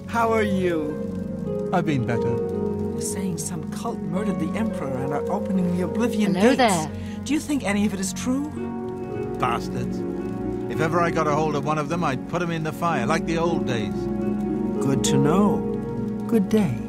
How are you? I've been better. You're saying some cult murdered the Emperor and are opening the Oblivion Hello gates. there. Do you think any of it is true? Bastards. If ever I got a hold of one of them, I'd put him in the fire, like the old days. Good to know. Good day.